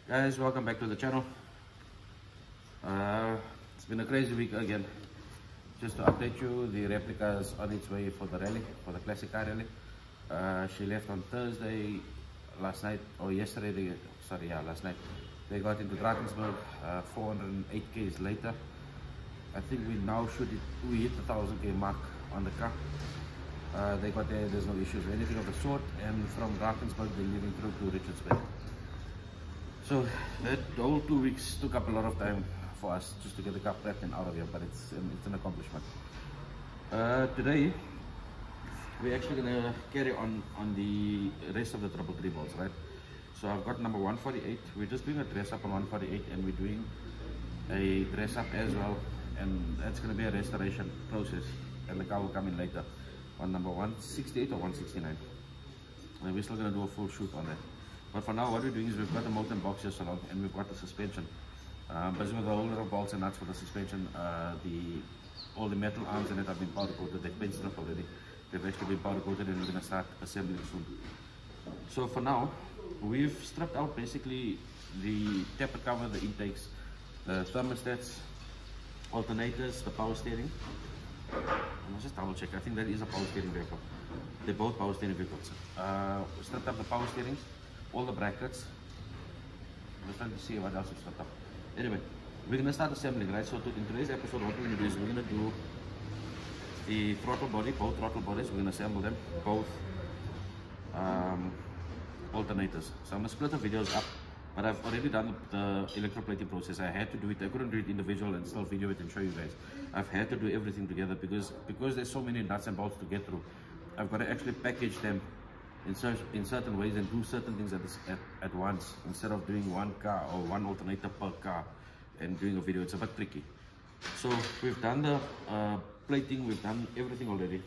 Guys, welcome back to the channel. It's been a crazy week again. Just to update you, the replica is on its way for the rally, for the classic car rally. She left on Thursday last night, or yesterday, last night. They got into Drakensberg 408 k's later. I think we now we hit the 1000 k mark on the car. They got there, there's no issues or anything of the sort, and from Drakensberg they're leaving through to Richards Bay. So that whole 2 weeks took up a lot of time for us just to get the car prepped and out of here, but it's an accomplishment. Today we're actually gonna carry on the rest of the 333 bolts, right? So I've got number 148. We're just doing a dress up on 148, and we're doing a dress up as well, and that's gonna be a restoration process, and the car will come in later on number 168 or 169, and we're still gonna do a full shoot on that. But for now, what we're doing is we've got the molten box just along, and we've got the suspension. Busy with a whole lot of bolts and nuts for the suspension. All the metal arms in it have been powder coated. They've been stripped already. They've actually been powder coated, and we're going to start assembling soon. So for now, we've stripped out basically the taper cover, the intakes, the thermostats, alternators, the power steering. Let's just double check. I think that is a power steering vehicle. They're both power steering vehicles. We stripped up the power steerings, all the brackets. I'm just trying to see what else we've stripped up. Anyway, we're going to start assembling, right? So in today's episode, what we're going to do is we're going to do the throttle body, both throttle bodies. We're going to assemble them, both alternators. So I'm going to split the videos up, but I've already done the electroplating process. I had to do it. I couldn't do it individual and still video it and show you guys. I've had to do everything together because there's so many nuts and bolts to get through. I've got to actually package them in certain ways and do certain things at once, instead of doing one car or one alternator per car and doing a video. It's a bit tricky. So we've done the plating, we've done everything already.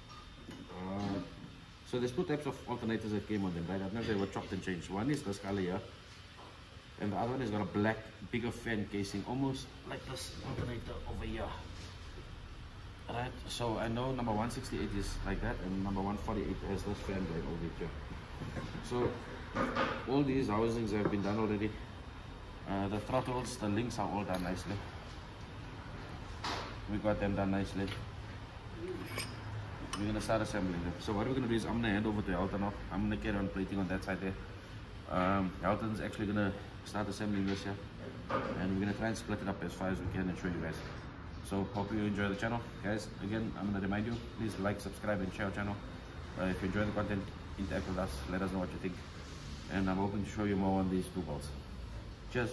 So there's two types of alternators that came on them, right? I don't know if they were chopped and changed. One is this color here, and the other one has got a black, bigger fan casing, almost like this alternator over here. Right, so I know number 168 is like that, and number 148 has this fan blade over here. So all these housings have been done already. The throttles, the links are all done nicely. We got them done nicely. We're gonna start assembling them. So what we're gonna do is I'm gonna hand over to Elton now. I'm gonna carry on plating on that side there. Elton's actually gonna start assembling this here, and we're gonna try and split it up as far as we can and show you guys. So hope you enjoy the channel, guys. Again, I'm going to remind you, please like, subscribe and share our channel. If you enjoy the content, interact with us, let us know what you think, and I'm hoping to show you more on these two bolts. Cheers.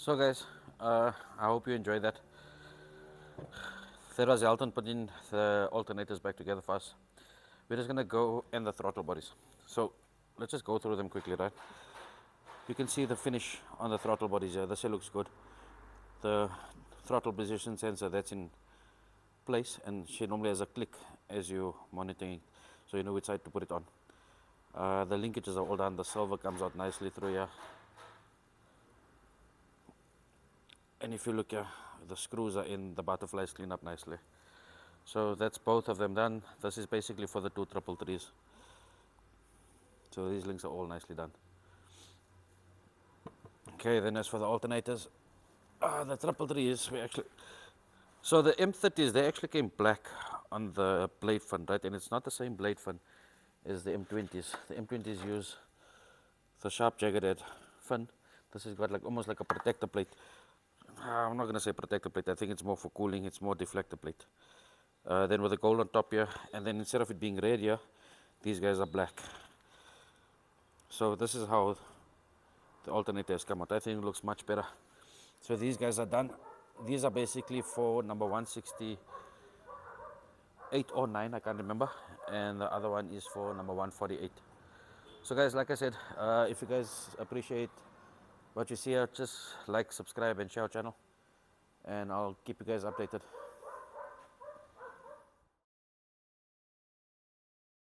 So guys, I hope you enjoyed that. That was Elton putting the alternators back together for us. We're just gonna go in the throttle bodies. So let's just go through them quickly, right? You can see the finish on the throttle bodies here. This here looks good. The throttle position sensor, that's in place, and she normally has a click as you monitoring, so you know which side to put it on. The linkages are all done. The silver comes out nicely through here, and if you look here, the screws are in, the butterflies clean up nicely. So that's both of them done. This is basically for the 233s. So these links are all nicely done. Okay, then as for the alternators, the 333s, we actually, so the M30s, they actually came black on the blade fin, right? And it's not the same blade fin as the M20s. The M20s use the sharp jagged fin. This has got like almost like a protector plate. I'm not going to say protector plate, I think it's more for cooling, it's more deflector plate. Then with the gold on top here, and then instead of it being red here, these guys are black. So this is how the alternator has come out. I think it looks much better. So these guys are done. These are basically for number 168 or 9, I can't remember, and the other one is for number 148. So guys, like I said, if you guys appreciate what you see here, just like, subscribe and share our channel, and I'll keep you guys updated.